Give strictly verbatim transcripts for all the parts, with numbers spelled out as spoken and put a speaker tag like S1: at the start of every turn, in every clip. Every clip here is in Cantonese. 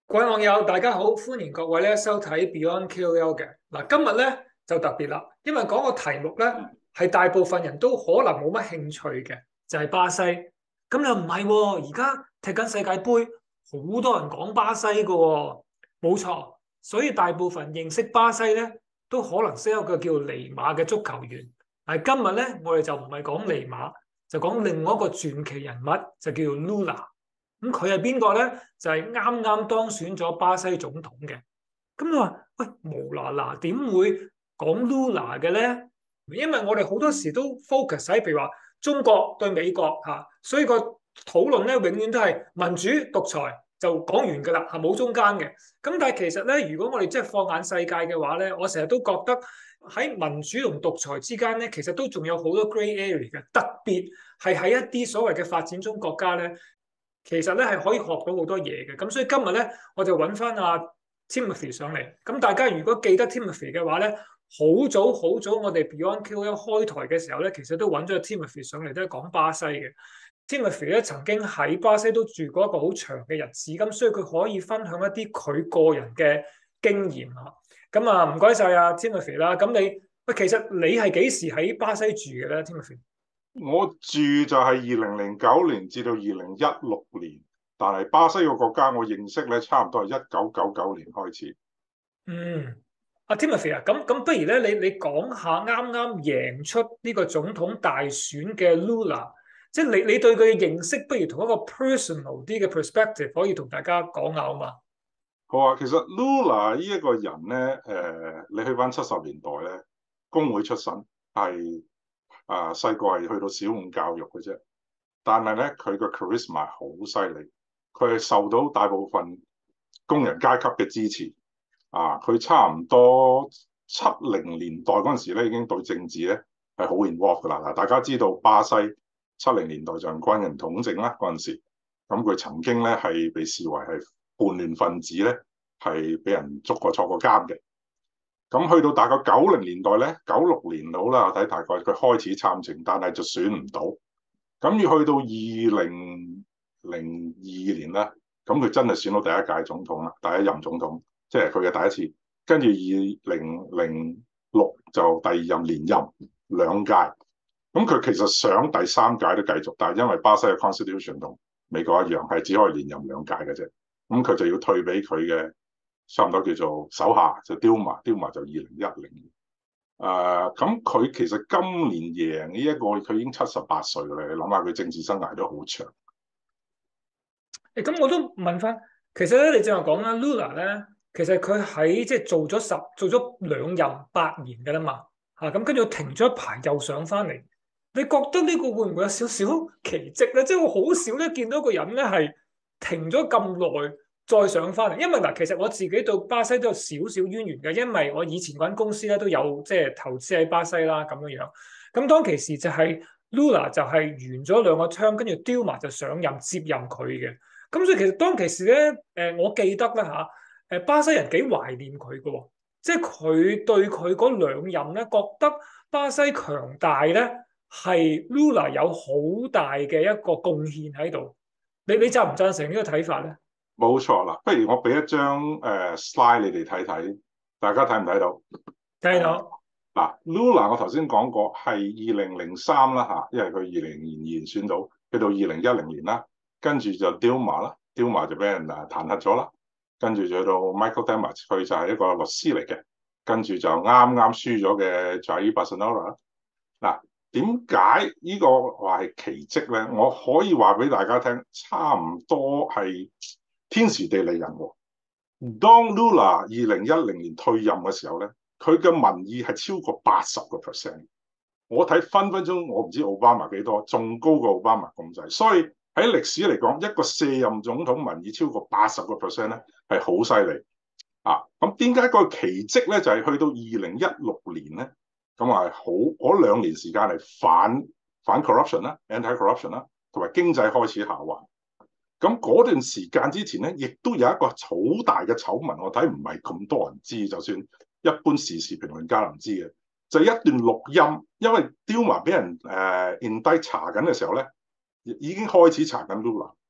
S1: 各位網友，大家好，歡迎各位咧收睇 Beyond K O L 嘅。嗱，今日咧就特別啦，因為講個題目咧係大部分人都可能冇乜興趣嘅，就係巴西。咁又唔係喎，而家踢緊世界盃，好多人講巴西㗎喎，冇錯。所以大部分認識巴西咧，都可能識一個叫尼馬嘅足球員。但係今日咧，我哋就唔係講尼馬，就講另外一個傳奇人物，就叫 Lula。咁佢係邊個咧？就係啱啱當選咗巴西總統嘅。咁你話喂，無啦啦點會講 Lula 嘅咧？因為我哋好多時都 focus 喺譬如話中國對美國嚇，所以個討論咧永遠都係民主獨裁就講完㗎啦，係冇中間嘅。咁但係其實咧，如果我哋即係放眼世界嘅話咧，我成日都覺得喺民主同獨裁之間咧，其實都仲有好多 grey area 嘅，特別係喺一啲所謂嘅發展中國家咧。其實咧係可以學到好多嘢嘅，咁所以今日咧我就揾翻阿 Timothy 上嚟。咁大家如果記得 Timothy 嘅話咧，好早好早我哋 Beyond K O L 開台嘅時候咧，其實都揾咗 Timothy 上嚟，都係講巴西嘅。Timothy 咧曾經喺巴西都住過一個好長嘅日子，咁所以佢可以分享一啲佢個人嘅經驗啊。咁啊唔該晒阿 Timothy 啦。咁你喂，其實你係幾時喺巴西住嘅咧，Timothy？
S2: 我住就係二零零九年至到二零一六年，但係巴西個國家我認識咧，差唔多係一九九九年開始。
S1: 嗯，阿 Timothy 啊，咁咁不如咧，你你講下啱啱贏出呢個總統大選嘅 Lula，即係你你對佢嘅認識，不如同一個 personal 啲嘅 perspective 可以同大家講下啊嘛。
S2: 好啊，其實 Lula 呢一個人咧，誒、呃，你去翻七十年代咧，工會出身，係啊細個係去到小五教育嘅啫，但係咧佢個 charisma 好犀利，佢係受到大部分工人階級嘅支持。啊，佢差唔多七零年代嗰陣時咧，已經對政治咧係好 involved 噶啦。嗱，大家知道巴西七零年代就係軍人統政啦嗰陣時，咁佢曾經咧係被視為係叛亂分子咧，係俾人捉過坐過監嘅。咁去到大概九零年代咧，九六年到啦，我睇大概佢開始參政，但係就選唔到。咁要去到二零零二年啦，咁佢真係選到第一屆總統啦，第一任總統。即係佢嘅第一次，跟住二零零六就第二任連任兩屆，咁佢其實想第三屆都繼續，但係因為巴西嘅 constitution 同美國一樣，係只可以連任兩屆嘅啫，咁佢就要退俾佢嘅差唔多叫做手下就 Dilma，Dilma 就二零一零年，誒咁佢其實今年贏呢一個，佢已經七十八歲啦，你諗下佢政治生涯都好長。
S1: 誒，咁我都問翻，其實咧你正話講啦，Lula 咧，其實佢喺即係做咗十做咗兩任八年嘅啦嘛，嚇咁跟住停咗一排又上翻嚟。你覺得呢個會唔會有少少奇蹟咧？即係我好少咧見到一個人咧係停咗咁耐再上翻嚟。因為嗱，其實我自己對巴西都有少少淵源嘅，因為我以前揾公司咧都有即係投資喺巴西啦咁樣樣。咁當其時就係 Lula 就係完咗兩個 term，跟住 Dilma 就上任接任佢嘅。咁所以其實當其時咧，誒我記得啦嚇，誒巴西人幾懷念佢嘅喎，即係佢對佢嗰兩任咧，覺得巴西強大咧係 Lula 有好大嘅一個貢獻喺度。你你贊唔贊成呢個睇法咧？
S2: 冇錯啦，不如我俾一張誒、uh, slide 你哋睇睇，大家睇唔睇到？
S1: 聽到。
S2: 嗱，Lula 我頭先講過係二零零三啦嚇，因為佢二零零二年選到，去到二零一零年啦，跟住就 Dilma 啦，Dilma 就俾人啊彈劾咗啦，跟住就到 Michel Temer，佢就係一個律師嚟嘅，跟住就啱啱輸咗嘅 Jair Bolsonaro。嗱，點解呢個話係奇蹟咧？我可以話俾大家聽，差唔多係天時地利人和。當 Lula 二零一零年退任嘅時候咧，佢嘅民意係超過八十個 percent，我睇分分鐘我唔知奧巴馬幾多，仲高過奧巴馬咁滯。所以喺歷史嚟講，一個卸任總統民意超過八十個 percent 咧，係好犀利啊！咁點解個奇蹟咧？就係、是、去到二零一六年咧，咁啊好嗰兩年時間係反反 corruption 啦，anti-corruption 啦，同埋經濟開始下滑。咁嗰段時間之前咧，亦都有一個好大嘅醜聞，我睇唔係咁多人知，就算一般時事評論家唔知嘅，就係、一段錄音，因為 Dilma 俾人誒 indict 查緊嘅時候咧，已經開始查緊 Lula。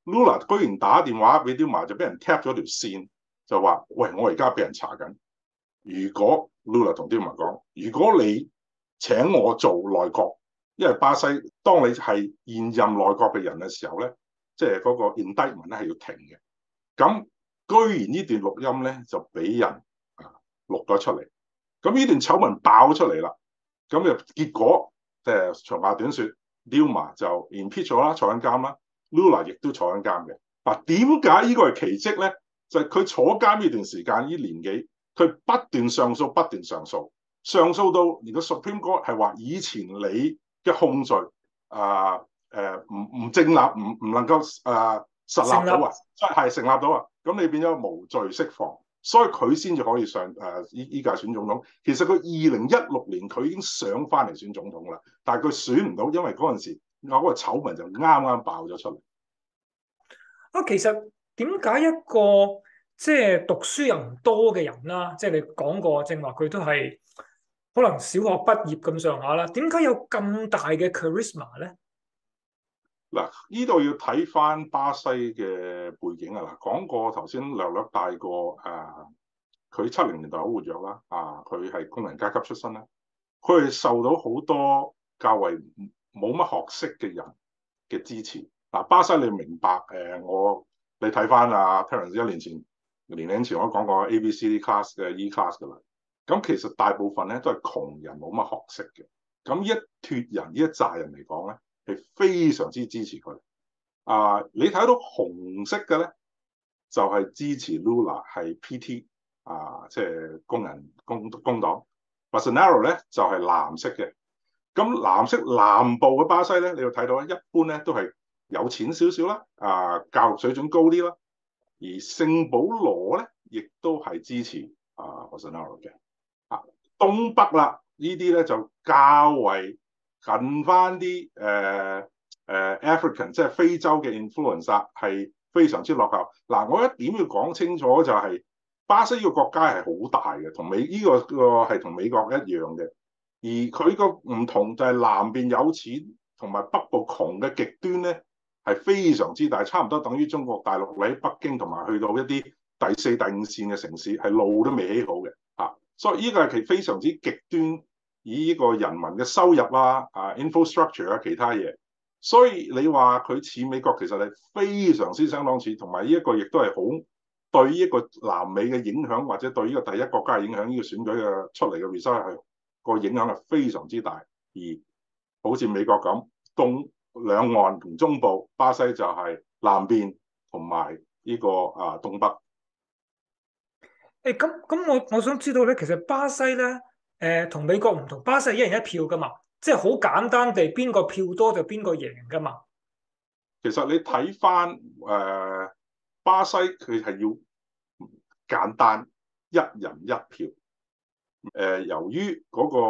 S2: Lula 居然打電話俾 Dilma 就俾人 tap 咗條線，就話：喂，我而家俾人查緊。如果 Lula 同 Dilma 講，如果你請我做內閣，因為巴西當你係現任內閣嘅人嘅時候咧，即係嗰個 indictment 咧係要停嘅。咁居然呢段錄音咧就俾人啊錄咗出嚟。咁呢段醜聞爆出嚟啦。咁就結果誒、呃、長話短説 Dilma 就 impeach 咗啦，坐緊監啦。Lula 亦都坐緊監嘅。嗱，點解呢個係奇蹟咧？就係、是、佢坐監呢段時間，呢年幾，佢不斷上訴，不斷上訴，上訴到連個 Supreme Court 係話以前你嘅控罪啊誒唔唔正立，唔唔能夠啊、呃、實立到啊，係成立到啊，咁你變咗無罪釋放，所以佢先至可以上誒依依屆選總統。其實佢二零一六年佢已經想翻嚟選總統啦，但係佢選唔到，因為嗰陣時有嗰個醜聞就啱啱爆咗出嚟。
S1: 啊，其實點解一個即係讀書又唔多嘅人啦，即係你講過正話佢都係可能小學畢業咁上下啦，點解有咁大嘅 charisma 咧？
S2: 嗱，呢度要睇翻巴西嘅背景啊！嗱，講過頭先略略帶過誒，佢、呃、七零年代好活躍啦，啊，佢係工人階級出身啦，佢係受到好多較為冇乜學識嘅人嘅支持。嗱、啊，巴西你明白誒、呃？我你睇翻啊 Terence 一年前年零前我講過 A B C D class 嘅 E class 噶啦，咁其實大部分咧都係窮人冇乜學識嘅，咁一脫人呢一紮人嚟講咧，係非常之支持佢。啊，你睇到紅色嘅咧，就係、是、支持 Lula 係 P T 啊，即係工人工工黨。Bolsonaro 咧就係、是、藍色嘅。咁藍色南部嘅巴西咧，你要睇到咧，一般咧都係有錢少少啦，啊，教育水準高啲啦。而聖保羅咧，亦都係支持啊 Bolsonaro 嘅。啊，東北啦，呢啲咧就較為近翻啲誒誒 African， 即係非洲嘅 influence 係非常之落後。嗱、啊，我一點要講清楚就係、是、巴西呢個國家係好大嘅，同美呢、這個、這個係同美國一樣嘅。而佢個唔同就係南邊有錢，同埋北部窮嘅極端咧係非常之大，差唔多等於中國大陸喺北京同埋去到一啲第四、第五線嘅城市，係路都未起好嘅。啊，所以呢個係其非常之極端，以呢個人民嘅收入啊、啊 infrastructure 啊其他嘢。所以你話佢似美國，其實係非常之相當似，同埋呢一個亦都係好對呢一個南美嘅影響，或者對呢個第一國家嘅影響，呢、這個選舉嘅出嚟嘅 result 係個影響係非常之大。而好似美國咁，東兩岸同中部，巴西就係南邊同埋呢個啊東北。
S1: 誒，咁咁我我想知道咧，其實巴西咧，誒、呃、同美國唔同，巴西係一人一票噶嘛，即係好簡單地，邊個票多就邊個贏噶嘛。
S2: 其實你睇翻誒巴西，佢係要簡單一人一票。誒、呃，由於嗰、那個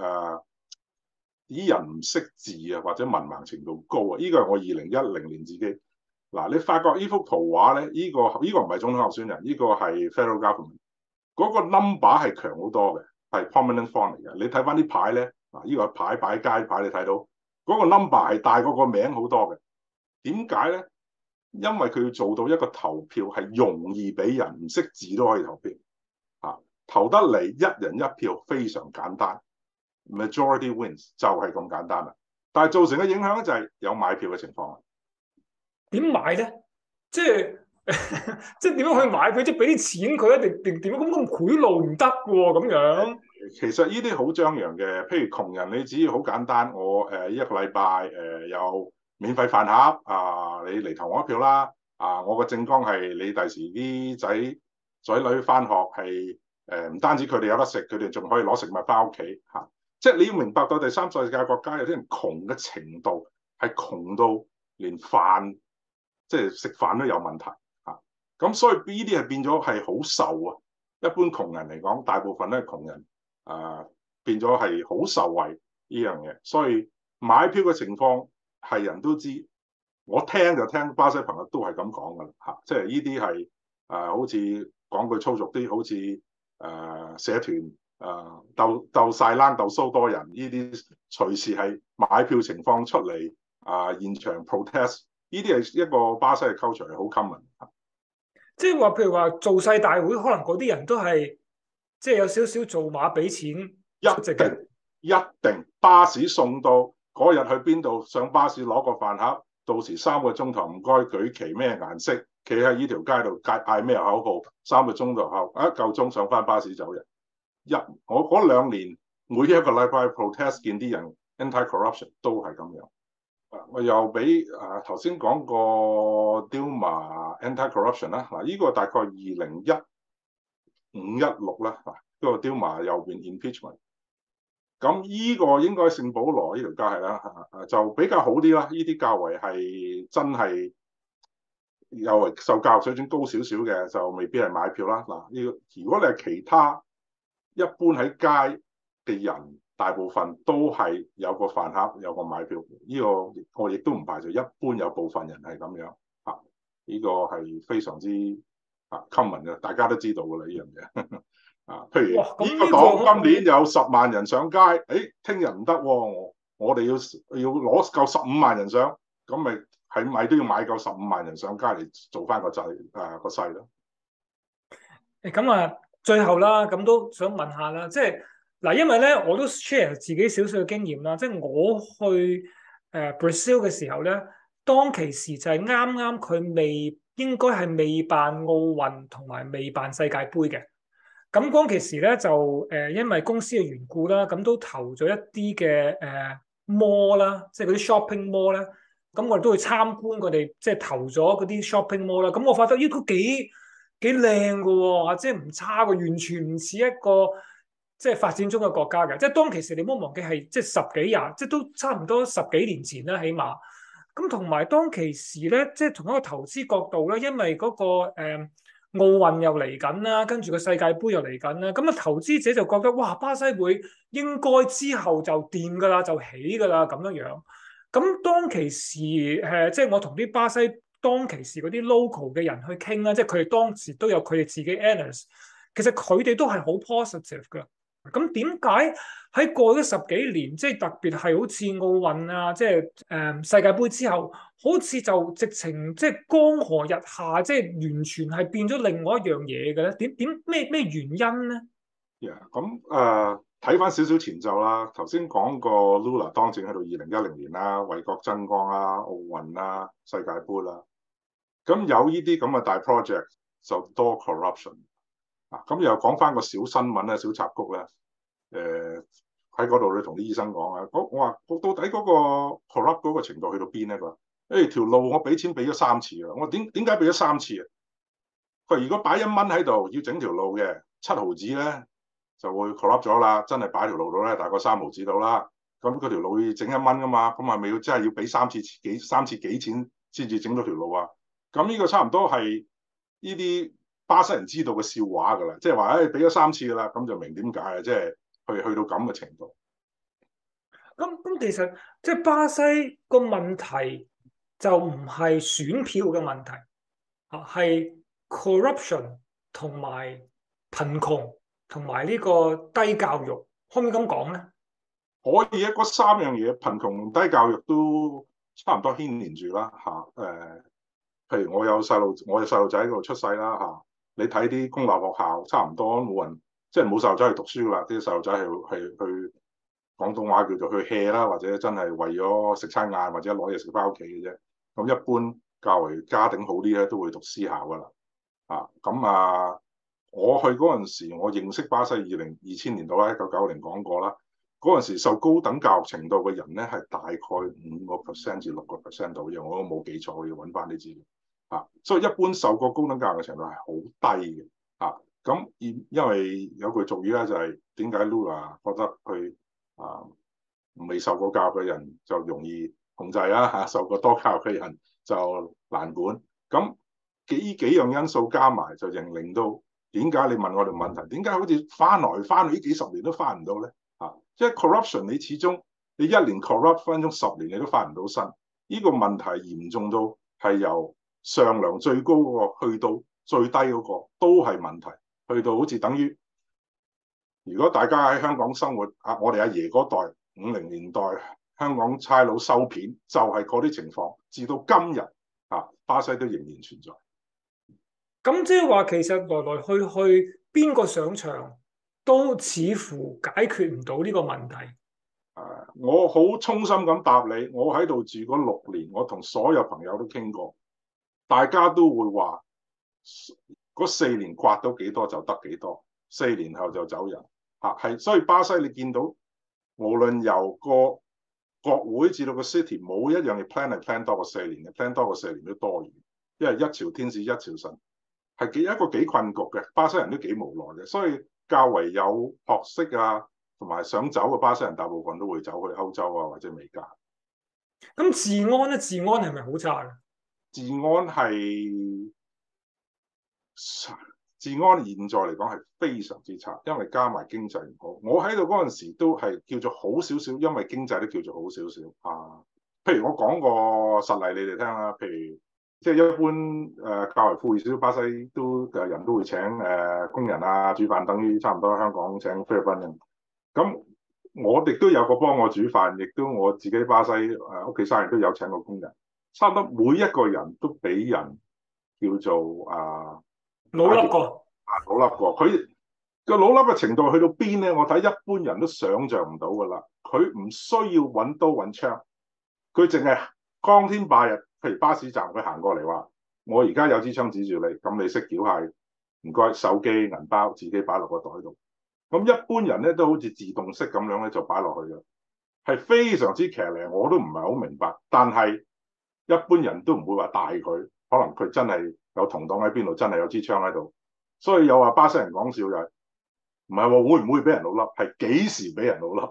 S2: 啲、呃、人唔識字啊，或者文盲程度高啊，呢、這個係我二零一零年自己嗱，你發覺呢幅圖畫咧，呢、這個呢、這個唔係總統候選人，呢、這個係 Federal Government。嗰個 number 係強好多嘅，係 prominent font 嚟嘅。你睇翻啲牌咧，嗱、這、呢個牌擺街牌，你睇到嗰、那個 number 係大過個名好多嘅。點解咧？因為佢要做到一個投票係容易俾人唔識字都可以投票，啊，投得嚟一人一票非常簡單 ，majority wins 就係咁簡單啦。但係造成嘅影響咧就係有買票嘅情況。
S1: 點買咧？即係。即係點樣去買佢？即係俾啲錢佢，定定點樣咁咁賄賂唔得嘅喎？咁樣
S2: 其實呢啲好張揚嘅，譬如窮人，你只要好簡單，我誒、呃、一個禮拜誒有免費飯盒啊、呃，你嚟投我一票啦啊、呃！我個政綱係你第時啲仔仔女翻學係誒唔單止佢哋有得食，佢哋仲可以攞食物翻屋企嚇。即係你要明白到第三世界國家有啲人窮嘅程度係窮到連飯即係食飯都有問題。咁所以呢啲係變咗係好受啊！一般窮人嚟講，大部分都係窮人，啊、呃、變咗係好受惠呢樣嘢。所以買票嘅情況係人都知，我聽就聽巴西朋友都係咁講噶啦嚇，即係呢啲係誒好似講句粗俗啲，好似誒、呃、社團誒、呃、鬥鬥晒冷鬥蘇多人呢啲隨時係買票情況出嚟啊、呃、現場 protest。呢呢啲係一個巴西嘅 culture 係好 common。
S1: 即係話，譬如話造勢大會，可能嗰啲人都係即係有少少做馬俾錢
S2: 一
S1: 出席嘅。
S2: 定一定巴士送到嗰日去邊度，上巴士攞個飯盒，到時三個鐘頭唔該舉旗咩顏色，企喺呢條街度嗌咩口號，三個鐘頭後一夠鐘上翻巴士走人。一我嗰兩年每一個禮拜 protest 見啲人 anti-corruption 都係咁樣。我又俾啊頭先講過 Dilma anti-corruption 啦，嗱呢個大概二零一五一六啦，嗱、這、呢個 Dilma 右邊 impeachment。咁呢個應該聖保羅呢條街係啦，就比較好啲啦。呢啲較為係真係又為受教育水準高少少嘅，就未必係買票啦。嗱，呢個如果你係其他一般喺街嘅人，大部分都係有個飯盒，有個買票。呢個我亦都唔排除，一般有部分人係咁樣嚇。呢個係非常之啊 common 嘅，大家都知道㗎啦呢樣嘢。啊，譬如呢個黨今年有十萬人上街，誒，聽日唔得喎，我我哋要要攞夠十五萬人上，咁咪係咪都要買夠十五萬人上街嚟做翻個勢誒個勢咯？
S1: 誒咁啊，最後啦，咁都想問下啦，即係嗱，因為咧我都 share 自己少少嘅經驗啦，即係我去誒、呃、Brazil 嘅時候咧，當其時就係啱啱佢未應該係未辦奧運同埋未辦世界盃嘅。咁嗰其時咧就誒、呃，因為公司嘅緣故啦，咁都投咗一啲嘅誒 mall 啦，即係嗰啲 shopping mall 啦。咁我哋都去參觀佢哋，即係投咗嗰啲 shopping mall 啦。咁我發覺咦，都幾幾靚㗎喎，即係唔差嘅，完全唔似一個即係發展中嘅國家嘅。即係當其時你唔好忘記係即係十幾廿，即係都差唔多十幾年前啦，起碼。咁同埋當其時咧，即係從一個投資角度咧，因為嗰、個誒。呃奧運又嚟緊啦，跟住個世界盃又嚟緊啦，咁啊投資者就覺得哇，巴西會應該之後就掂噶啦，就起噶啦咁樣樣。咁當其時誒，即係我同啲巴西當其時嗰啲 local 嘅人去傾啦，即係佢哋當時都有佢哋自己 analyst，其實佢哋都係好 positive 噶。咁點解喺過咗十幾年，即係特別係好似奧運啊，即係誒世界盃之後，好似就直情即係江河日下，即係完全係變咗另外一樣嘢嘅咧？點點咩咩原因咧？
S2: 咁誒睇翻少少前奏啦，頭先講過 Lula 當政喺度二零一零年啦，為國爭光啦，奧運啦，世界盃啦，咁有呢啲咁嘅大 project 就多 corruption。啊，咁又講翻個小新聞咧，小插曲咧。誒喺嗰度你同啲醫生講啊，我我話到底嗰個 corrupt 嗰個程度去到邊咧？佢話誒條路我俾錢俾咗三次啦，我點點解俾咗三次啊？佢話如果擺一蚊喺度要整條路嘅七毫子咧就會 corrupt 咗啦，真係擺條路度咧大概三毫子到啦。咁嗰條路要整一蚊噶嘛，咁係咪要真係要俾三次幾三次幾錢先至整到條路啊？咁呢個差唔多係呢啲巴西人知道嘅笑話㗎啦，即係話誒俾咗三次㗎啦，咁就明點解啊？即係。去去到咁嘅程度，
S1: 咁咁其實即係巴西個問題就唔係選票嘅問題啊，係 corruption 同埋貧窮同埋呢個低教育，可唔可以咁講咧？
S2: 可以啊，嗰三樣嘢貧窮低教育都差唔多牽連住啦嚇。誒、呃，譬如我有細路，我有細路仔喺度出世啦嚇。你睇啲公立學校，差唔多冇人。即係冇細路仔去讀書㗎啦，啲細路仔係係去廣東話叫做去 hea 啦，或者真係為咗食餐晏或者攞嘢食翻屋企嘅啫。咁一般較為家境好啲咧，都會讀私校㗎啦。啊，咁啊，我去嗰陣時，我認識巴西二零二千年度啦，一九九零講過啦。嗰陣時受高等教育程度嘅人咧，係大概五個 percent 至六個 percent 度嘅，我都冇記錯，我要揾翻啲資料。啊，所以一般受過高等教育嘅程度係好低嘅。啊。咁因因為有句俗語咧，就係點解 Lula 覺得佢啊未受過教育嘅人就容易控制啦嚇，受過多教育嘅人就難管。咁幾幾樣因素加埋，就令令到點解你問我哋問題，點解好似翻來翻去呢幾十年都翻唔到咧？嚇、啊，即係 corruption，你始終你一年 corrupt 分鐘十年你都翻唔到身。呢、這個問題嚴重到係由上梁最高嗰個去到最低嗰個都係問題。去到好似等於，如果大家喺香港生活，啊，我哋阿爺嗰代五零年代香港差佬收片，就係嗰啲情況，至到今日巴西都仍然存在。
S1: 咁即係話，其實來來去去邊個上場都似乎解決唔到呢個問題。
S2: 誒，我好衷心咁答你，我喺度住嗰六年，我同所有朋友都傾過，大家都會話嗰四年刮到幾多就得幾多，四年後就走人嚇。係，所以巴西你見到無論由個國會至到個 city，冇一樣嘢 plan 係 plan 多過四年嘅，plan 多過四年都多餘，因為一朝天子一朝臣，係幾一個幾困局嘅，巴西人都幾無奈嘅，所以較為有學識啊同埋想走嘅巴西人，大部分都會走去歐洲啊或者美加。
S1: 咁治安咧，治安係咪好差嘅？
S2: 治安係治安現在嚟講係非常之差，因為加埋經濟唔好。我喺度嗰陣時都係叫做好少少，因為經濟都叫做好少少啊。譬如我講個實例你哋聽啦，譬如即係一般誒、呃、較為富裕少少巴西都誒人都會請誒、呃、工人啊煮飯，等於差唔多香港請菲律賓人。咁我哋都有個幫我煮飯，亦都我自己巴西誒屋企生意都有請過工人，差唔多每一個人都俾人叫做啊
S1: 老笠過，
S2: 老笠過。佢個老笠嘅程度去到邊咧？我睇一般人都想像唔到㗎啦。佢唔需要揾刀揾槍，佢淨係光天化日，譬如巴士站佢行過嚟話：我而家有支槍指住你，咁你識繳械，唔該手機銀包自己擺落個袋度。咁一般人咧都好似自動式咁樣咧就擺落去嘅，係非常之騎呢，我都唔係好明白。但係一般人都唔會話帶佢，可能佢真係有同黨喺邊度，真係有支槍喺度。所以有話巴西人講笑就係唔係話會唔會俾人老笠，係幾時俾人老笠。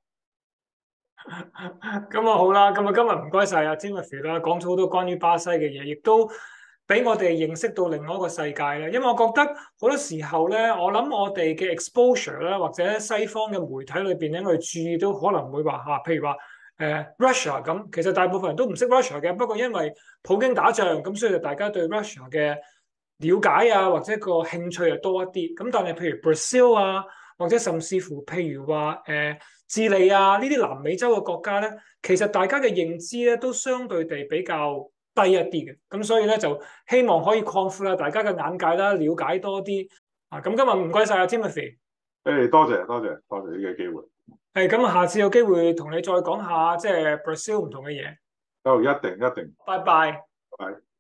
S1: 咁啊好啦，咁啊今日唔該晒阿 Timothy 啦，講咗好多關於巴西嘅嘢，亦都俾我哋認識到另外一個世界咧。因為我覺得好多時候咧，我諗我哋嘅 exposure 咧，或者西方嘅媒體裏邊咧，我哋注意都可能會話嚇，譬如話誒、呃、Russia 咁，其實大部分人都唔識 Russia 嘅，不過因為普京打仗咁，所以大家對 Russia 嘅了解啊，或者個興趣又多一啲。咁但係譬如 Brazil 啊，或者甚至乎譬如話誒、呃、智利啊呢啲南美洲嘅國家咧，其實大家嘅認知咧都相對地比較低一啲嘅。咁所以咧就希望可以擴闊啦大家嘅眼界啦，了解多啲啊。咁今日唔該晒阿 Timothy。
S2: 誒，多謝多謝多謝呢個機會。
S1: 係咁，下次有機會同你再講下即係 Brazil 唔同嘅嘢。
S2: 都一定一定。
S1: 拜拜。
S2: 拜。